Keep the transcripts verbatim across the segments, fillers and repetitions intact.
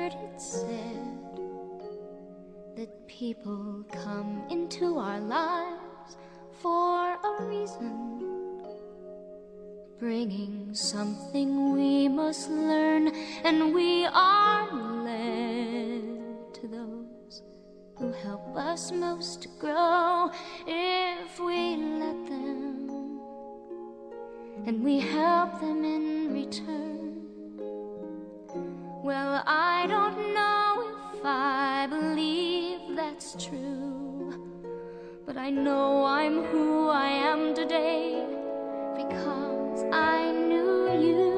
heard it said that people come into our lives for a reason, bringing something we must learn, and we are led to those who help us most to grow if we let them, and we help them in return. Well, I don't know if I believe that's true, but I know I'm who I am today because I knew you.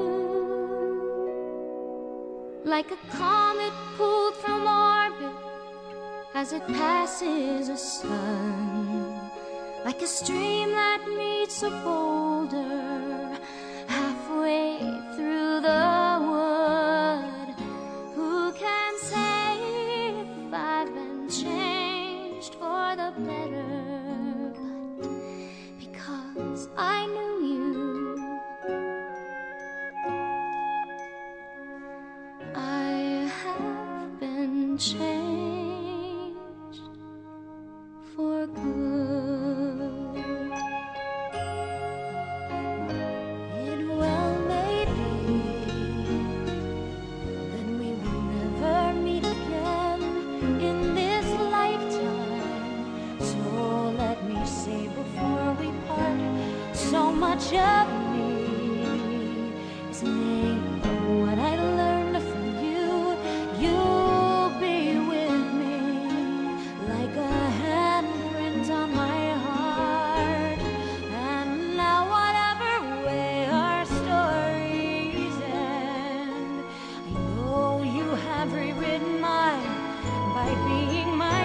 Like a comet pulled from orbit as it passes a sun, like a stream that meets a boulder halfway through the wood. Who can say if I've been changed for the better? But because I knew you, I have been changed for good. It well may be that we will never meet again in this lifetime. So let me say before we part, so much of me is made of what I learned from you. You'll be with me like a handprint on my heart. And now whatever way our stories end, I know you have rewritten mine by being my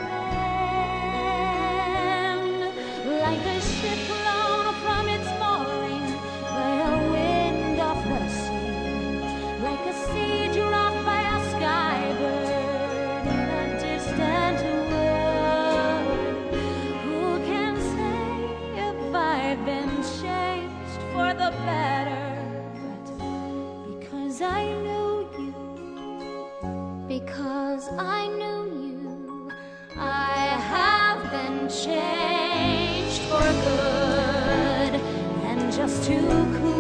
friend. Like a ship blown from its mooring by a wind off the sea, like a seed dropped by a skybird in a distant wood. Who can say if I've been changed for the better? But because I knew you, because I knew you, I have been changed for good, and just too cool